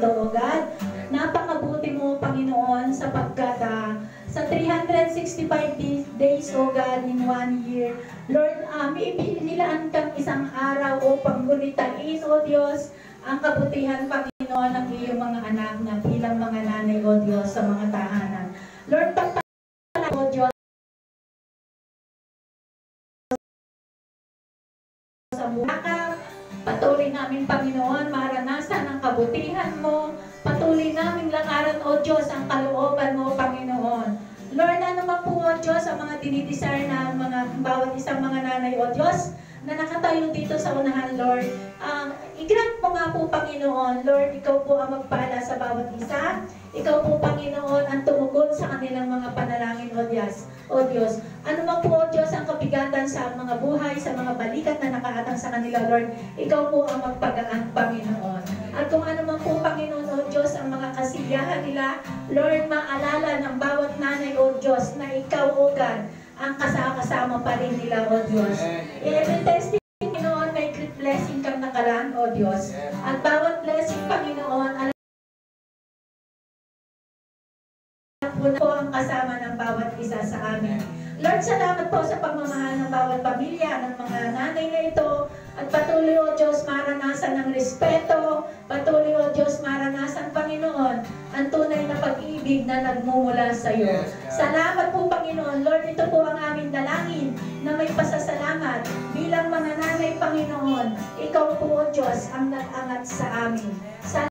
O God, napakabuti mo, Panginoon, sapagkat sa 365 days, O God, in 1 year, Lord, may nilaan kang isang araw upang gulitain, O Diyos, ang kabutihan, Panginoon, ng iyong mga anak na bilang mga nanay, O Diyos, sa mga tahanan. Lord, pagpapala, O Diyos, sa buhay, patuloy namin, Panginoon, maranasan ang kabutihan mo. Patuloy namin lakaran, O Diyos, ang kalooban mo, Panginoon. Lord, ano man po, O Diyos, ang mga dinidesire na bawat isang mga nanay, O Diyos, na nakatayo dito sa unahan, Lord. I-grant mo nga po, Panginoon, Lord, ikaw po ang magpala sa bawat isa. Ikaw po, Panginoon, ang tumugon sa kanilang mga panalangin, O Diyos. O Diyos, ano man po, O Diyos, ang kabigatan sa mga buhay, sa mga balikat na nakaatang sa kanila, Lord, ikaw po ang magpagaan, Panginoon. At kung ano man po, Panginoon, O Diyos, ang mga kasiyahan nila, Lord, maalala ng bawat nanay, O Diyos, na ikaw, O God, ang kasama pa rin nila, O Diyos. In every testing, Panginoon, may great blessing kang nakaraan, O Diyos. At bawat blessing, Panginoon, alam po ang kasama ng bawat isa sa amin. Lord, salamat po sa pagmamahal ng bawat pamilya, ng mga nanay na ito. At patuloy, O Diyos, maranasan ng respeto. Patuloy, O Diyos, maranasan, Panginoon, ang tunay na pag-ibig na nagmumula sa iyo. Salamat po, Panginoon. Lord, ito po ang aming dalangin na may pasasalamat. Bilang mga nanay, Panginoon, ikaw po, O Diyos, ang nag-angat sa amin.